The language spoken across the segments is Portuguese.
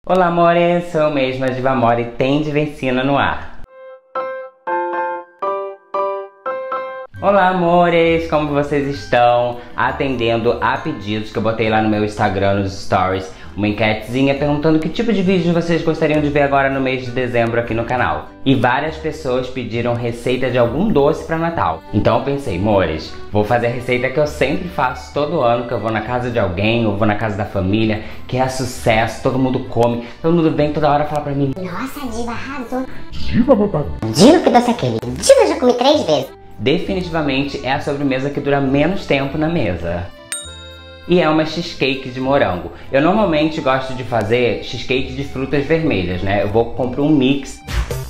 Olá, amores, sou eu mesma, Diva Amore, e tem Divencina no ar. Olá, amores, como vocês estão? Atendendo a pedidos que eu botei lá no meu Instagram, nos stories, uma enquetezinha perguntando que tipo de vídeos vocês gostariam de ver agora no mês de dezembro aqui no canal. E várias pessoas pediram receita de algum doce para Natal. Então eu pensei, amores, vou fazer a receita que eu sempre faço todo ano, que eu vou na casa de alguém, ou vou na casa da família, que é sucesso, todo mundo come, todo mundo vem toda hora falar pra mim: nossa, Diva arrasou. Diva, papai. Diva, que doce é aquele? Diva, já comi 3 vezes. Definitivamente é a sobremesa que dura menos tempo na mesa. E é uma cheesecake de morango. Eu normalmente gosto de fazer cheesecake de frutas vermelhas, né? Eu vou comprar um mix.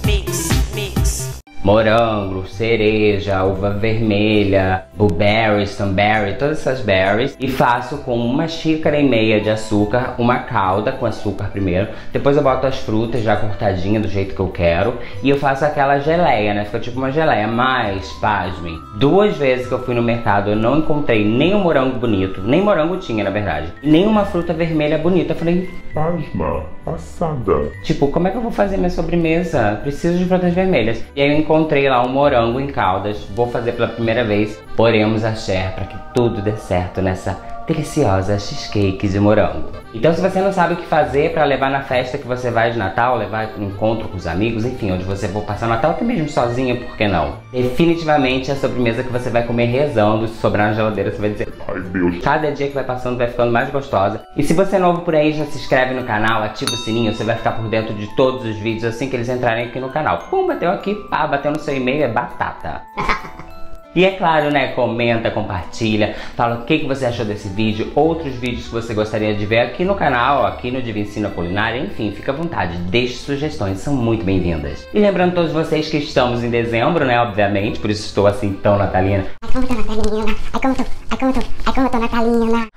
Morango, cereja, uva vermelha, blueberry, stanberry, todas essas berries. E faço com 1,5 xícaras de açúcar, uma calda com açúcar primeiro. Depois eu boto as frutas já cortadinhas do jeito que eu quero. E eu faço aquela geleia, né? Fica tipo uma geleia. Mas, pasmem, 2 vezes que eu fui no mercado eu não encontrei nem um morango bonito. Nem morango tinha, na verdade. E nem uma fruta vermelha bonita. Eu falei: pasma, passada. tipo, como é que eu vou fazer minha sobremesa? Preciso de frutas vermelhas. E aí eu encontrei lá um morango em caldas. Vou fazer pela primeira vez. Oremos axé para que tudo dê certo nessa deliciosa cheesecake de morango. Então, se você não sabe o que fazer para levar na festa que você vai de Natal, levar um encontro com os amigos, enfim, onde você for passar o Natal, até mesmo sozinho, por que não? Definitivamente é a sobremesa que você vai comer rezando. Se sobrar na geladeira, você vai dizer: Ai, Deus. Cada dia que vai passando vai ficando mais gostosa. E se você é novo por aí, já se inscreve no canal, ativa o sininho, você vai ficar por dentro de todos os vídeos assim que eles entrarem aqui no canal. Pum, bateu aqui, pá, bateu no seu e-mail, é batata. E é claro, né, comenta, compartilha, fala o que você achou desse vídeo, outros vídeos que você gostaria de ver aqui no canal, aqui no Divencina Culinária, enfim, fica à vontade, deixe sugestões, são muito bem-vindas. E lembrando a todos vocês que estamos em dezembro, né, obviamente, por isso estou assim tão natalina. Ai, como eu tô natalina. Ai, como eu tô natalina.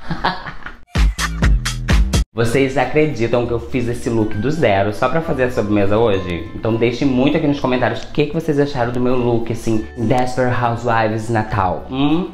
Vocês acreditam que eu fiz esse look do zero só pra fazer a sobremesa hoje? Então deixem muito aqui nos comentários o que vocês acharam do meu look, assim, Desperate Housewives Natal.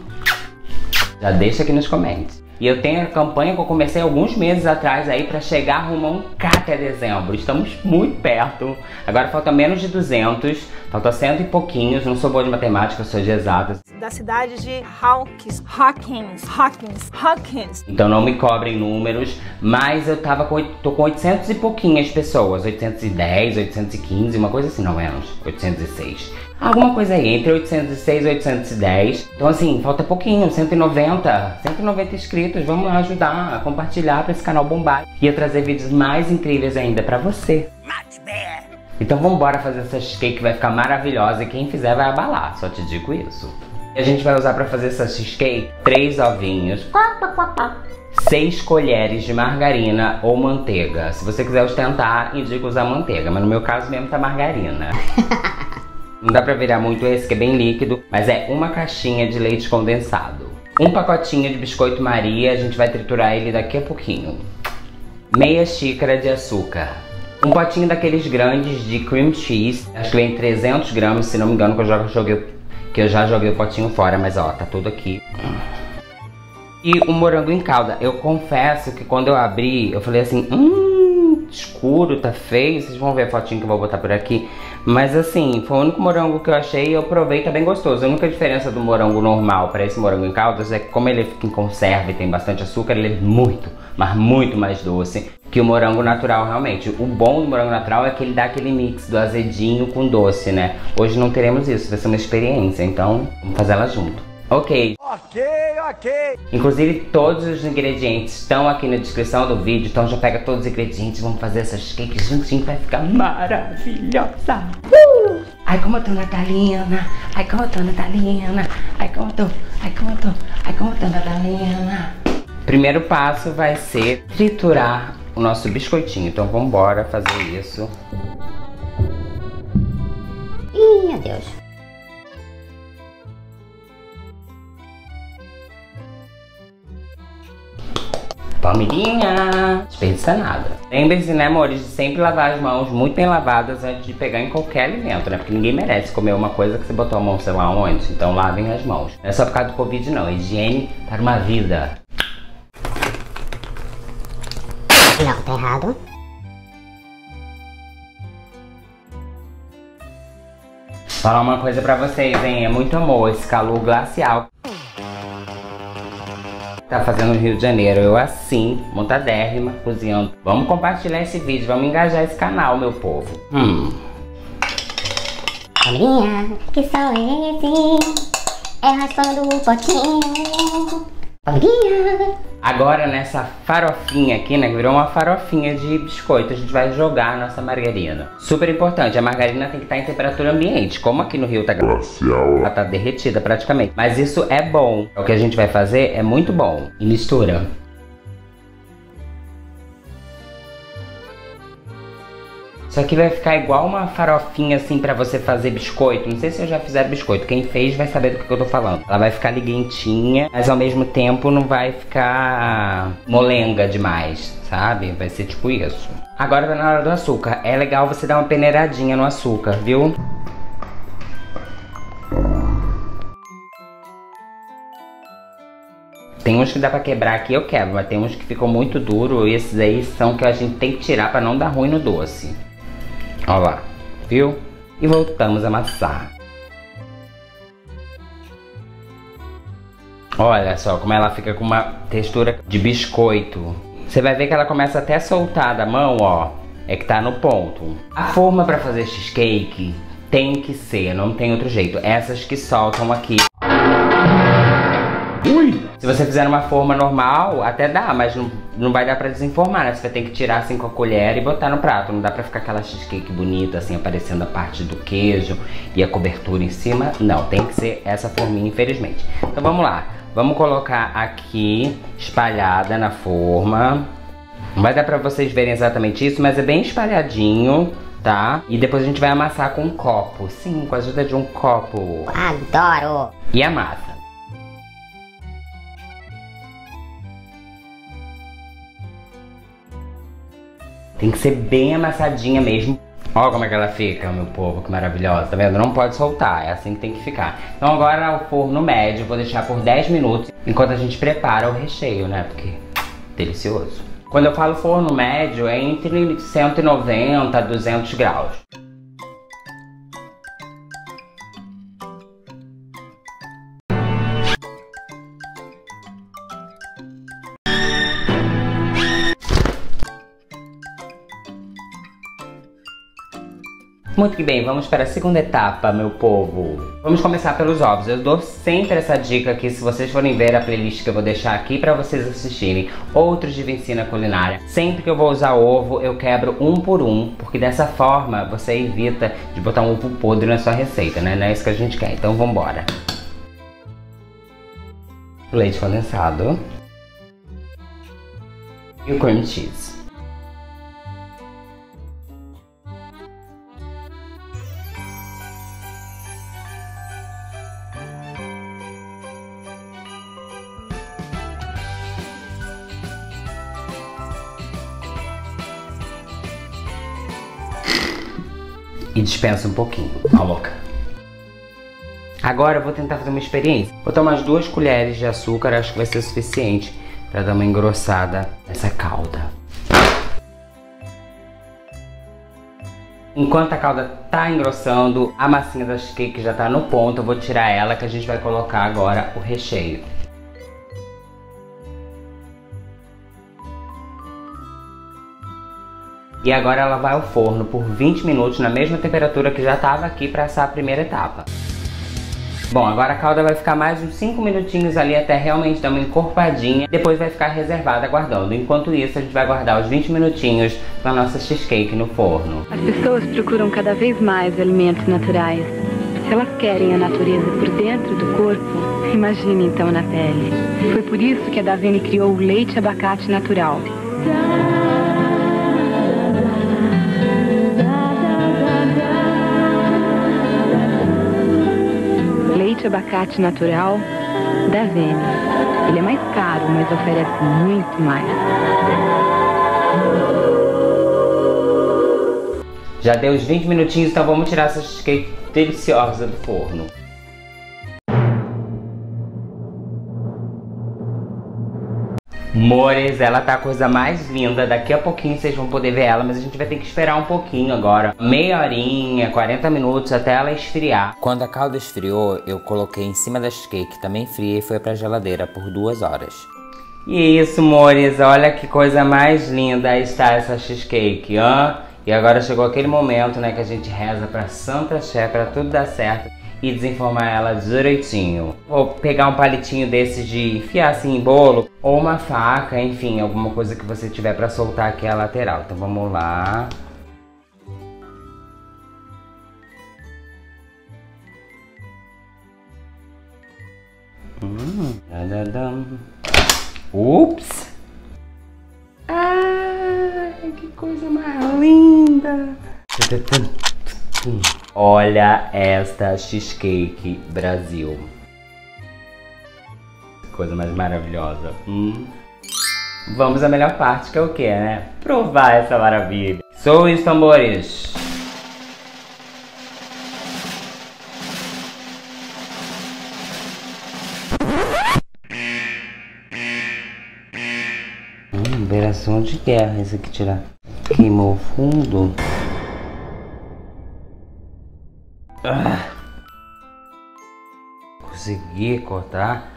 Já deixa aqui nos comentários. E eu tenho a campanha que eu comecei alguns meses atrás aí pra chegar rumo a 1.000 até dezembro. Estamos muito perto. Agora falta menos de 200, falta 100 e pouquinhos. Não sou boa de matemática, eu sou de exatas. Da cidade de Hawkins. Então não me cobrem números, mas eu tô com 800 e pouquinhas pessoas. 810, 815, uma coisa assim, não menos. 806. Alguma coisa aí, entre 806 e 810. Então assim, falta pouquinho, 190 inscritos. Vamos lá ajudar a compartilhar pra esse canal bombar e a trazer vídeos mais incríveis ainda pra você. Então vamos embora fazer essa cheesecake que vai ficar maravilhosa, e quem fizer vai abalar, só te digo isso. A gente vai usar pra fazer essa cheesecake 3 ovinhos, 6 colheres de margarina ou manteiga. Se você quiser ostentar, indico usar manteiga, mas no meu caso mesmo tá margarina. Não dá pra virar muito esse, que é bem líquido, mas é uma caixinha de leite condensado. Um pacotinho de biscoito Maria, a gente vai triturar ele daqui a pouquinho. Meia xícara de açúcar. Um potinho daqueles grandes de cream cheese, acho que vem 300 gramas, se não me engano, que eu já joguei o potinho fora, mas ó, tá tudo aqui. E um morango em calda. Eu confesso que quando eu abri, eu falei assim: escuro, tá feio. Vocês vão ver a fotinho que eu vou botar por aqui. Mas assim, foi o único morango que eu achei e eu provei, tá bem gostoso. A única diferença do morango normal para esse morango em caldas é que, como ele fica em conserva e tem bastante açúcar, ele é muito, mas muito mais doce que o morango natural, realmente. O bom do morango natural é que ele dá aquele mix do azedinho com doce, né? Hoje não teremos isso, vai ser uma experiência, então vamos fazer ela junto. Ok. Inclusive todos os ingredientes estão aqui na descrição do vídeo, então já pega todos os ingredientes, vamos fazer essas cakes juntinho, vai ficar maravilhosa. Ai, como eu tô natalina, ai, como eu tô natalina, ai, como eu tô natalina. Primeiro passo vai ser triturar o nosso biscoitinho, então vamos embora fazer isso. Ih, meu Deus. Palmeirinha! Desperdiça nada. Lembre-se, né, amores, de sempre lavar as mãos muito bem lavadas antes de pegar em qualquer alimento, né? Porque ninguém merece comer uma coisa que você botou a mão sei lá onde. Então lavem as mãos. Não é só por causa do Covid, não. Higiene para uma vida. Não, tá errado. Falar uma coisa pra vocês, hein? É muito amor esse calor glacial. Tá fazendo no Rio de Janeiro, eu assim, montadérrima, cozinhando. Vamos compartilhar esse vídeo, vamos engajar esse canal, meu povo. Família, que som é esse? É raspando o potinho. Família. Agora nessa farofinha aqui, né, que virou uma farofinha de biscoito, a gente vai jogar a nossa margarina. Super importante, a margarina tem que estar em temperatura ambiente. Como aqui no Rio tá glacial, ela tá derretida praticamente. Mas isso é bom. O que a gente vai fazer é muito bom. E mistura. Isso aqui vai ficar igual uma farofinha assim pra você fazer biscoito. Não sei se eu já fizeram biscoito. Quem fez vai saber do que eu tô falando. Ela vai ficar liguentinha, mas ao mesmo tempo não vai ficar molenga demais, sabe? Vai ser tipo isso. Agora tá na hora do açúcar. É legal você dar uma peneiradinha no açúcar, viu? Tem uns que dá pra quebrar aqui, eu quebro. Mas tem uns que ficam muito duros. E esses aí são que a gente tem que tirar pra não dar ruim no doce. Ó lá, viu? E voltamos a amassar. Olha só como ela fica com uma textura de biscoito. Você vai ver que ela começa até a soltar da mão, ó. É que tá no ponto. A forma pra fazer cheesecake tem que ser, não tem outro jeito. Essas que soltam aqui. Ui! Se você fizer uma forma normal, até dá, mas não vai dar pra desenformar, né? Você vai ter que tirar assim com a colher e botar no prato. Não dá pra ficar aquela cheesecake bonita, assim, aparecendo a parte do queijo e a cobertura em cima. Não, tem que ser essa forminha, infelizmente. Então vamos lá. Vamos colocar aqui, espalhada na forma. Não vai dar pra vocês verem exatamente isso, mas é bem espalhadinho, tá? E depois a gente vai amassar com um copo. Sim, com a ajuda de um copo. Adoro. E amassa. Tem que ser bem amassadinha mesmo. Olha como é que ela fica, meu povo, que maravilhosa. Tá vendo? Não pode soltar, é assim que tem que ficar. Então agora o forno médio, vou deixar por 10 minutos, enquanto a gente prepara o recheio, né? Porque delicioso. Quando eu falo forno médio, é entre 190 a 200 graus. Muito que bem, vamos para a segunda etapa, meu povo. Vamos começar pelos ovos. Eu dou sempre essa dica aqui, se vocês forem ver a playlist que eu vou deixar aqui para vocês assistirem. Outros de Ensina Culinária. Sempre que eu vou usar ovo, eu quebro um por um, porque dessa forma você evita de botar um ovo podre na sua receita, né? Não é isso que a gente quer, então vambora. Leite condensado. E o cream cheese. E dispensa um pouquinho, ó louca. Agora eu vou tentar fazer uma experiência. Vou botar umas 2 colheres de açúcar, acho que vai ser suficiente para dar uma engrossada nessa calda. Enquanto a calda tá engrossando, a massinha da cheesecake já tá no ponto, eu vou tirar ela que a gente vai colocar agora o recheio. E agora ela vai ao forno por 20 minutos na mesma temperatura que já estava aqui para assar a primeira etapa. Bom, agora a calda vai ficar mais uns 5 minutinhos ali até realmente dar uma encorpadinha. Depois vai ficar reservada aguardando. Enquanto isso, a gente vai guardar os 20 minutinhos para nossa cheesecake no forno. As pessoas procuram cada vez mais alimentos naturais. Se elas querem a natureza por dentro do corpo, imagine então na pele. Foi por isso que a Davene criou o leite abacate natural. Leite abacate natural Davene. Ele é mais caro, mas oferece muito mais. Já deu os 20 minutinhos, então vamos tirar essa cheesecake deliciosa do forno. Mores, ela tá a coisa mais linda. Daqui a pouquinho vocês vão poder ver ela, mas a gente vai ter que esperar um pouquinho agora. Meia horinha, 40 minutos até ela esfriar. Quando a calda esfriou, eu coloquei em cima da cheesecake também fria e foi pra geladeira por 2 horas. E isso, mores, olha que coisa mais linda está essa cheesecake, hã? E agora chegou aquele momento, né, que a gente reza pra Santa Sé, pra tudo dar certo e desenformar ela direitinho. Vou pegar um palitinho desses de enfiar assim em bolo, ou uma faca, enfim, alguma coisa que você tiver pra soltar aqui a lateral. Então vamos lá. Ups! Ai, que coisa mais linda! Olha esta cheesecake Brasil. Coisa mais maravilhosa. Vamos à melhor parte, que é o que, né? Provar essa maravilha. Sou os tambores. Operação de guerra, esse aqui tirar. Queimou o fundo. Consegui cortar.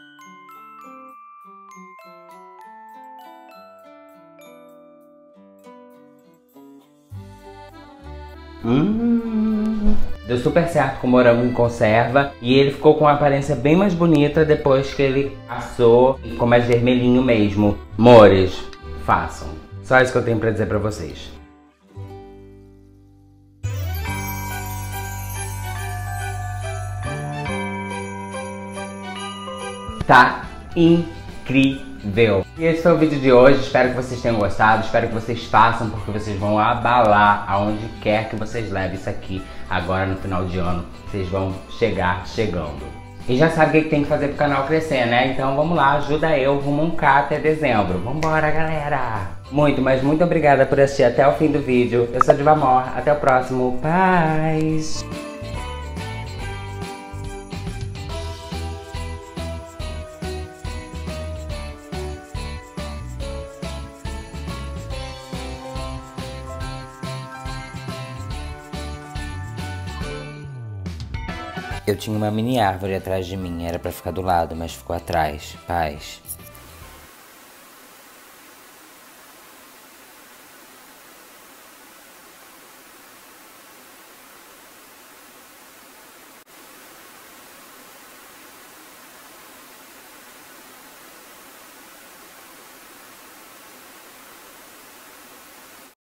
Deu super certo com o morango em conserva. E ele ficou com uma aparência bem mais bonita depois que ele assou e ficou mais vermelhinho mesmo. Mores, façam. Só isso que eu tenho pra dizer pra vocês. Tá incrível! E esse foi o vídeo de hoje, espero que vocês tenham gostado, espero que vocês façam, porque vocês vão abalar aonde quer que vocês levem isso aqui agora no final de ano, vocês vão chegar chegando. E já sabe o que tem que fazer pro canal crescer, né? Então vamos lá, ajuda eu rumo um K até dezembro. Vambora, galera! Muito, mas muito obrigada por assistir até o fim do vídeo. Eu sou a Diva Amor, até o próximo, paz! Eu tinha uma mini árvore atrás de mim, era pra ficar do lado, mas ficou atrás. Paz.